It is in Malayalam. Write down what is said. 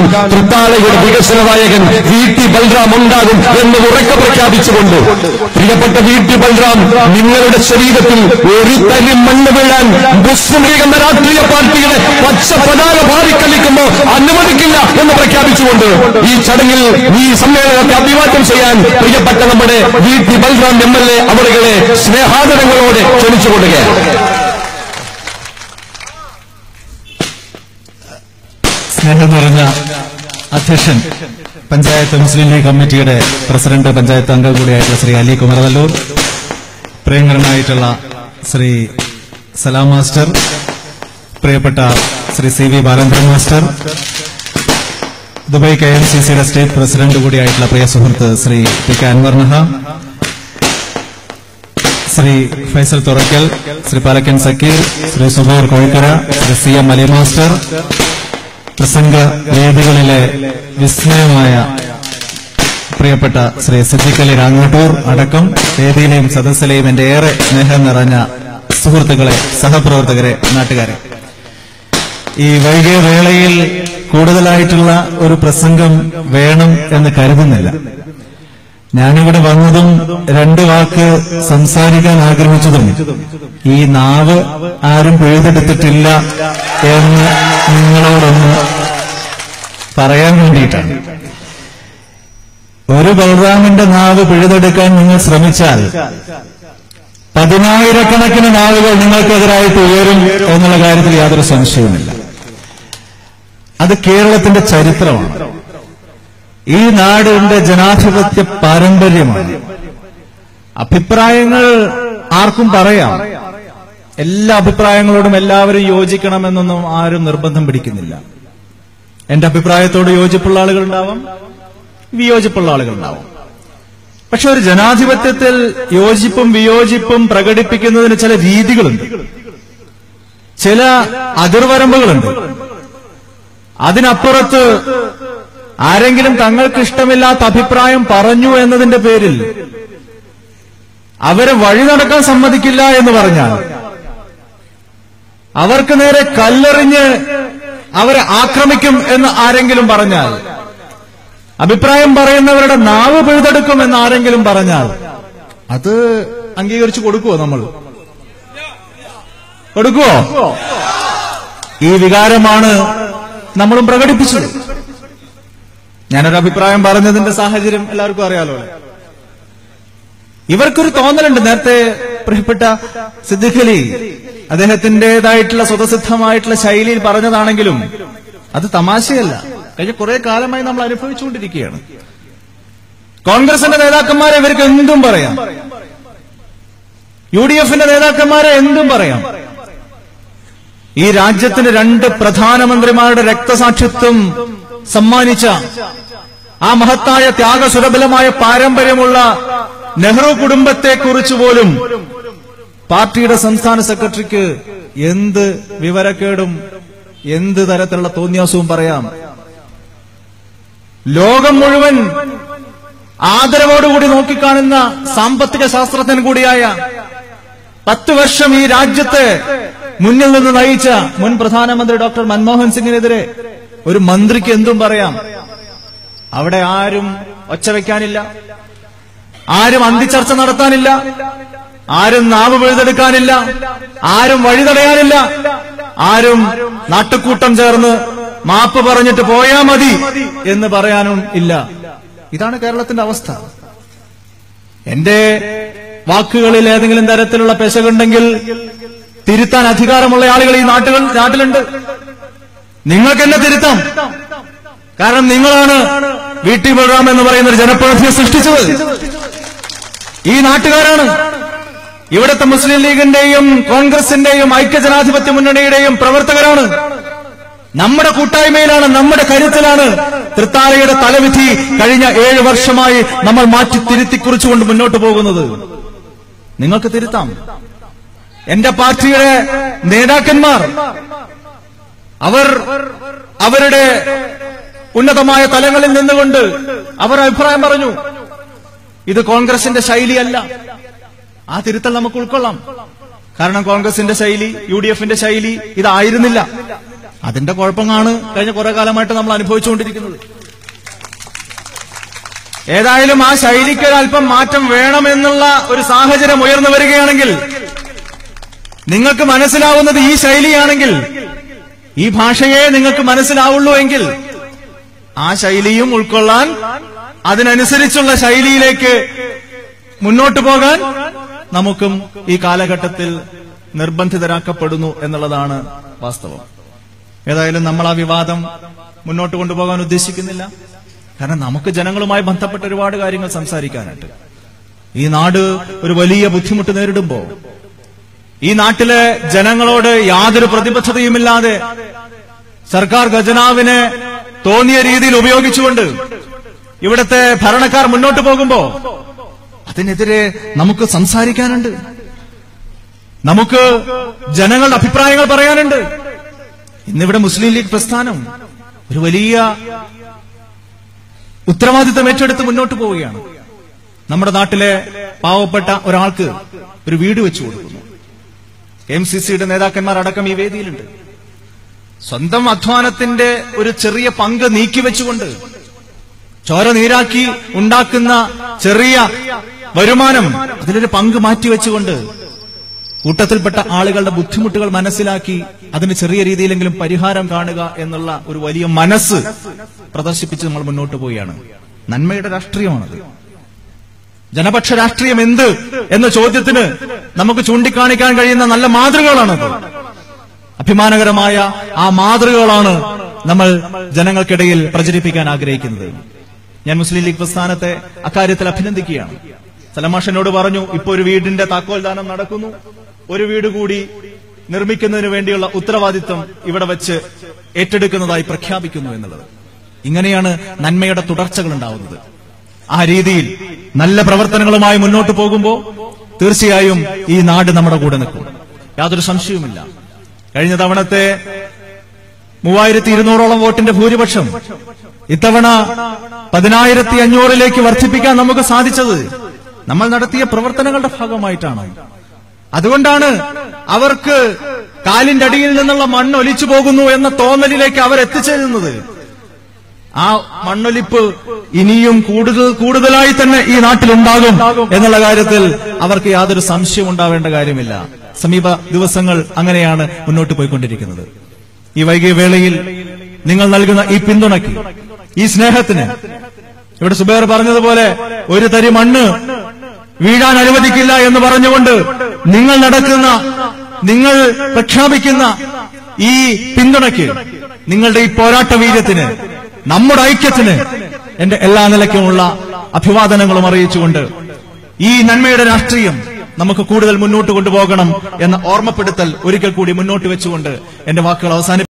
തൃത്താലയുടെ വികസന നായകൻ VT ബൽറാം ഉണ്ടാകും എന്ന് ഉറക്കെ പ്രഖ്യാപിച്ചുകൊണ്ട് പ്രിയപ്പെട്ട VT ബൽറാം, നിങ്ങളുടെ ശരീരത്തിൽ ഒരു തരി മണ്ണ് വീഴാൻ മുസ്ലിം ലീഗ് എന്ന രാഷ്ട്രീയ പാർട്ടിയുടെ പച്ച പതാക പാറിക്കളിക്കുമ്പോൾ അനുവദിക്കില്ല എന്ന് പ്രഖ്യാപിച്ചുകൊണ്ട് ഈ ചടങ്ങിൽ ഈ സമ്മേളനത്തെ അഭിവാദ്യം ചെയ്യാൻ പ്രിയപ്പെട്ട നമ്മുടെ VT ബൽറാം MLA അവരുടെ സ്നേഹാദരങ്ങളോടെ ക്ഷണിച്ചുകൊള്ളുകയാണ്. സ്നേഹം നിറഞ്ഞ അധ്യക്ഷൻ, പഞ്ചായത്ത് മുസ്ലിം ലീഗ് കമ്മിറ്റിയുടെ പ്രസിഡന്റ്, പഞ്ചായത്ത് അംഗം കൂടിയായിട്ടുള്ള ശ്രീ അലി കുമരവല്ലൂർ, പ്രിയങ്കരനായിട്ടുള്ള ശ്രീ സലാം മാസ്റ്റർ, പ്രിയപ്പെട്ട Shri CV Balendran master, Dubai KMCCയുടെ സ്റ്റേറ്റ് പ്രസിഡന്റ് കൂടിയായിട്ടുള്ള പ്രിയ സുഹൃത്ത് Shri PK Anwar Naha, Shri Faisal Thurakkal, Shri Palakkan Zakir, Shri Subair Kozhikkara, Shri CM Ali master, പ്രസംഗ വേദികളിലെ വിസ്മയമായ പ്രിയപ്പെട്ട ശ്രീ സിദ്ദിഖ് അലി രാങ്ങോട്ടൂർ അടക്കം വേദിയിലെയും സദസ്സിലെയും എന്റെ ഏറെ സ്നേഹം നിറഞ്ഞ സുഹൃത്തുക്കളെ, സഹപ്രവർത്തകരെ, നാട്ടുകാരെ, ഈ വൈകിയ വേളയിൽ കൂടുതലായിട്ടുള്ള ഒരു പ്രസംഗം വേണം എന്ന് കരുതുന്നില്ല. ഞാനിവിടെ വന്നതും രണ്ടു വാക്ക് സംസാരിക്കാൻ ആഗ്രഹിച്ചതും ഈ നാവ് ആരും പിഴുതെടുത്തിട്ടില്ല എന്ന് നിങ്ങളോടൊന്ന് പറയാൻ വേണ്ടിയിട്ടാണ്. ഒരു ബൽറാമിന്റെ നാവ് പിഴുതെടുക്കാൻ നിങ്ങൾ ശ്രമിച്ചാൽ 10,000-കണക്കിന് നാവുകൾ നിങ്ങൾക്കെതിരായിട്ട് ഉയരും എന്നുള്ള കാര്യത്തിൽ യാതൊരു സംശയവുമില്ല. അത് കേരളത്തിന്റെ ചരിത്രമാണ്. ഈ നാടിന്റെ ജനാധിപത്യ പാരമ്പര്യമാണ്. അഭിപ്രായങ്ങൾ ആർക്കും പറയാം. എല്ലാ അഭിപ്രായങ്ങളോടും എല്ലാവരും യോജിക്കണമെന്നൊന്നും ആരും നിർബന്ധം പിടിക്കുന്നില്ല. എന്റെ അഭിപ്രായത്തോട് യോജിപ്പുള്ള ആളുകളുണ്ടാവാം, വിയോജിപ്പുള്ള ആളുകളുണ്ടാവാം. പക്ഷെ ഒരു ജനാധിപത്യത്തിൽ യോജിപ്പും വിയോജിപ്പും പ്രകടിപ്പിക്കുന്നതിന് ചില രീതികളുണ്ട്, ചില അതിർവരമ്പുകളുണ്ട്. അതിനപ്പുറത്ത് ആരെങ്കിലും തങ്ങൾക്ക് ഇഷ്ടമില്ലാത്ത അഭിപ്രായം പറഞ്ഞു എന്നതിന്റെ പേരിൽ അവരെ വഴി നടക്കാൻ സമ്മതിക്കില്ല എന്ന് പറഞ്ഞാൽ, അവർക്ക് നേരെ കല്ലെറിഞ്ഞ് അവരെ ആക്രമിക്കും എന്ന് ആരെങ്കിലും പറഞ്ഞാൽ, അഭിപ്രായം പറയുന്നവരുടെ നാവ് പിഴുതെടുക്കും എന്ന് ആരെങ്കിലും പറഞ്ഞാൽ, അത് അംഗീകരിച്ചു കൊടുക്കുവോ? നമ്മൾ കൊടുക്കുവോ? ഈ വികാരമാണ് നമ്മളും പ്രകടിപ്പിച്ചത്. ഞാനൊരു അഭിപ്രായം പറഞ്ഞതിന്റെ സാഹചര്യം എല്ലാവർക്കും അറിയാലോ. ഇവർക്കൊരു തോന്നലുണ്ട്. നേരത്തെ പ്രിയപ്പെട്ട സിദ്ദിഖ് അലി അദ്ദേഹത്തിന്റേതായിട്ടുള്ള സ്വതസിദ്ധമായിട്ടുള്ള ശൈലിയിൽ പറഞ്ഞതാണെങ്കിലും അത് തമാശയല്ല. കഴിഞ്ഞ കുറെ കാലമായി നമ്മൾ അനുഭവിച്ചുകൊണ്ടിരിക്കുകയാണ്. കോൺഗ്രസിന്റെ നേതാക്കന്മാരെ ഇവർക്ക് എന്തും പറയാം, UDFന്റെ നേതാക്കന്മാരെ എന്തും പറയാം. ഈ രാജ്യത്തിന് 2 പ്രധാനമന്ത്രിമാരുടെ രക്തസാക്ഷിത്വം സമ്മാനിച്ച ആ മഹത്തായ ത്യാഗസുരബലമായ പാരമ്പര്യമുള്ള നെഹ്റു കുടുംബത്തെക്കുറിച്ച് പോലും പാർട്ടിയുടെ സംസ്ഥാന സെക്രട്ടറിക്ക് എന്ത് വിവരക്കേടും എന്ത് തരത്തിലുള്ള തോന്നിയാസവും പറയാം. ലോകം മുഴുവൻ ആദരവോടുകൂടി നോക്കിക്കാണുന്ന സാമ്പത്തിക ശാസ്ത്രജ്ഞൻ കൂടിയായ 10 വർഷം ഈ രാജ്യത്തെ മുന്നിൽ നിന്ന് നയിച്ച മുൻ പ്രധാനമന്ത്രി ഡോക്ടർ മൻമോഹൻ സിംഗിനെതിരെ ഒരു മന്ത്രിക്ക് എന്തും പറയാം. അവിടെ ആരും ഒച്ചവെക്കാനില്ല, ആരും അന്തിച്ചർച്ച നടത്താനില്ല, ആരും നാവ് പിഴുതെടുക്കാനില്ല, ആരും വഴി തടയാനില്ല, ആരും നാട്ടുകൂട്ടം ചേർന്ന് മാപ്പ് പറഞ്ഞിട്ട് പോയാ മതി എന്ന് പറയാനും ഇല്ല. ഇതാണ് കേരളത്തിന്റെ അവസ്ഥ. എന്റെ വാക്കുകളിൽ ഏതെങ്കിലും തരത്തിലുള്ള പെശകുണ്ടെങ്കിൽ തിരുത്താൻ അധികാരമുള്ള ആളുകൾ ഈ നാട്ടിലുണ്ട്. നിങ്ങൾക്ക് എന്നെ തിരുത്താം. കാരണം നിങ്ങളാണ് VT ബൽറാം എന്ന് പറയുന്ന ഒരു ജനപ്രതിനിധിയെ സൃഷ്ടിച്ചത്. ഈ നാട്ടുകാരാണ്. ഇവിടുത്തെ മുസ്ലിം ലീഗിന്റെയും കോൺഗ്രസിന്റെയും ഐക്യജനാധിപത്യ മുന്നണിയുടെയും പ്രവർത്തകരാണ്. നമ്മുടെ കൂട്ടായ്മയിലാണ്, നമ്മുടെ കരുത്തിലാണ് തൃത്താലയുടെ തലവിധി കഴിഞ്ഞ 7 വർഷമായി നമ്മൾ മാറ്റി തിരുത്തിക്കുറിച്ചുകൊണ്ട് മുന്നോട്ട് പോകുന്നത്. നിങ്ങൾക്ക് തിരുത്താം. എന്റെ പാർട്ടിയുടെ നേതാക്കന്മാർ അവരുടെ ഉന്നതമായ തലങ്ങളിൽ നിന്നുകൊണ്ട് അവർ അഭിപ്രായം പറഞ്ഞു. ഇത് കോൺഗ്രസിന്റെ ശൈലിയല്ല. ആ തിരുത്തൽ നമുക്ക് ഉൾക്കൊള്ളാം. കാരണം കോൺഗ്രസിന്റെ ശൈലി, UDFന്റെ ശൈലി ഇതായിരുന്നില്ല. അതിന്റെ കുഴപ്പമാണ് കഴിഞ്ഞ കുറെ കാലമായിട്ട് നമ്മൾ അനുഭവിച്ചുകൊണ്ടിരിക്കുന്നത്. ഏതായാലും ആ ശൈലിക്ക് അല്പം മാറ്റം വേണമെന്നുള്ള ഒരു സാഹചര്യം ഉയർന്നു വരികയാണെങ്കിൽ, നിങ്ങൾക്ക് മനസ്സിലാവുന്നത് ഈ ശൈലിയാണെങ്കിൽ, ഈ ഭാഷയെ നിങ്ങൾക്ക് മനസ്സിലാവുള്ളൂ എങ്കിൽ ആ ശൈലിയും ഉൾക്കൊള്ളാൻ, അതിനനുസരിച്ചുള്ള ശൈലിയിലേക്ക് മുന്നോട്ടു പോകാൻ നമുക്കും ഈ കാലഘട്ടത്തിൽ നിർബന്ധിതരാക്കപ്പെടുന്നു എന്നുള്ളതാണ് വാസ്തവം. ഏതായാലും നമ്മൾ ആ വിവാദം മുന്നോട്ട് കൊണ്ടുപോകാൻ ഉദ്ദേശിക്കുന്നില്ല. കാരണം നമുക്ക് ജനങ്ങളുമായി ബന്ധപ്പെട്ട ഒരുപാട് കാര്യങ്ങൾ സംസാരിക്കാനുണ്ട്. ഈ നാട് ഒരു വലിയ ബുദ്ധിമുട്ട് നേരിടുമ്പോ, ഈ നാട്ടിലെ ജനങ്ങളോട് യാതൊരു പ്രതിബദ്ധതയുമില്ലാതെ സർക്കാർ ഖജനാവിനെ തോന്നിയ രീതിയിൽ ഉപയോഗിച്ചുകൊണ്ട് ഇവിടുത്തെ ഭരണക്കാർ മുന്നോട്ട് പോകുമ്പോ അതിനെതിരെ നമുക്ക് സംസാരിക്കാനുണ്ട്. നമുക്ക് ജനങ്ങളുടെ അഭിപ്രായങ്ങൾ പറയാനുണ്ട്. ഇന്നിവിടെ മുസ്ലിം ലീഗ് പ്രസ്ഥാനം ഒരു വലിയ ഉത്തരവാദിത്തം ഏറ്റെടുത്ത് മുന്നോട്ട് പോവുകയാണ്. നമ്മുടെ നാട്ടിലെ പാവപ്പെട്ട ഒരാൾക്ക് ഒരു വീട് വെച്ചു കൊടുക്കുന്നു. MCCയുടെ നേതാക്കന്മാർ അടക്കം ഈ വേദിയിലുണ്ട്. സ്വന്തം അധ്വാനത്തിന്റെ ഒരു ചെറിയ പങ്ക് നീക്കിവെച്ചുകൊണ്ട്, ചോര നീരാക്കി ഉണ്ടാക്കുന്ന ചെറിയ വരുമാനം അതിലൊരു പങ്ക് മാറ്റിവെച്ചുകൊണ്ട് കൂട്ടത്തിൽപ്പെട്ട ആളുകളുടെ ബുദ്ധിമുട്ടുകൾ മനസ്സിലാക്കി അതിന് ചെറിയ രീതിയിലെങ്കിലും പരിഹാരം കാണുക എന്നുള്ള ഒരു വലിയ മനസ്സ് പ്രദർശിപ്പിച്ച് നമ്മൾ മുന്നോട്ട് പോവുകയാണ്. നന്മയുടെ രാഷ്ട്രീയമാണത്. ജനപക്ഷ രാഷ്ട്രീയം എന്ത് എന്ന ചോദ്യത്തിന് നമുക്ക് ചൂണ്ടിക്കാണിക്കാൻ കഴിയുന്ന നല്ല മാതൃകകളാണത്. അഭിമാനകരമായ ആ മാതൃകകളാണ് നമ്മൾ ജനങ്ങൾക്കിടയിൽ പ്രചരിപ്പിക്കാൻ ആഗ്രഹിക്കുന്നത്. ഞാൻ മുസ്ലിം ലീഗ് പ്രസ്ഥാനത്തെ അക്കാര്യത്തിൽ അഭിനന്ദിക്കുകയാണ്. സലമാഷനോട് പറഞ്ഞു, ഇപ്പൊ ഒരു വീടിന്റെ താക്കോൽദാനം നടക്കുന്നു, ഒരു വീട് കൂടി നിർമ്മിക്കുന്നതിന് വേണ്ടിയുള്ള ഉത്തരവാദിത്വം ഇവിടെ വെച്ച് ഏറ്റെടുക്കുന്നതായി പ്രഖ്യാപിക്കുന്നു എന്നുള്ളത്. ഇങ്ങനെയാണ് നന്മയുടെ തുടർച്ചകൾ ഉണ്ടാവുന്നത്. ആ രീതിയിൽ നല്ല പ്രവർത്തനങ്ങളുമായി മുന്നോട്ട് പോകുമ്പോൾ തീർച്ചയായും ഈ നാട് നമ്മുടെ കൂടെ നിൽക്കും, യാതൊരു സംശയവുമില്ല. കഴിഞ്ഞ തവണത്തെ 3200ഓളം വോട്ടിന്റെ ഭൂരിപക്ഷം ഇത്തവണ 10500 വർദ്ധിപ്പിക്കാൻ നമുക്ക് സാധിച്ചത് നമ്മൾ നടത്തിയ പ്രവർത്തനങ്ങളുടെ ഭാഗമായിട്ടാണ്. അതുകൊണ്ടാണ് അവർക്ക് കാലിന്റെ അടിയിൽ നിന്നുള്ള മണ്ണ് ഒലിച്ചു പോകുന്നു എന്ന തോന്നലിലേക്ക് അവർ എത്തിച്ചേരുന്നത്. ആ മണ്ണൊലിപ്പ് ഇനിയും കൂടുതലായി തന്നെ ഈ നാട്ടിലുണ്ടാകും എന്നുള്ള കാര്യത്തിൽ അവർക്ക് യാതൊരു സംശയം ഉണ്ടാവേണ്ട കാര്യമില്ല. സമീപ ദിവസങ്ങൾ അങ്ങനെയാണ് മുന്നോട്ട് പോയിക്കൊണ്ടിരിക്കുന്നത്. ഈ വൈകിയ വേളയിൽ നിങ്ങൾ നൽകുന്ന ഈ പിന്തുണയ്ക്ക്, ഈ സ്നേഹത്തിന്, ഇവിടെ സുബൈർ പറഞ്ഞതുപോലെ ഒരു തരി മണ്ണ് വീഴാൻ അനുവദിക്കില്ല എന്ന് പറഞ്ഞുകൊണ്ട് നിങ്ങൾ പ്രഖ്യാപിക്കുന്ന ഈ പിന്തുണയ്ക്ക്, നിങ്ങളുടെ ഈ പോരാട്ട വീര്യത്തിന്, നമ്മുടെ ഐക്യത്തിന് എന്റെ എല്ലാ നിലയ്ക്കുമുള്ള അഭിവാദനങ്ങളും അറിയിച്ചുകൊണ്ട് ഈ നന്മയുടെ രാഷ്ട്രീയം നമുക്ക് കൂടുതൽ മുന്നോട്ട് കൊണ്ടുപോകണം എന്ന ഓർമ്മപ്പെടുത്തൽ ഒരിക്കൽ കൂടി മുന്നോട്ട് വെച്ചുകൊണ്ട് എന്റെ വാക്കുകൾ അവസാനിപ്പിക്കും.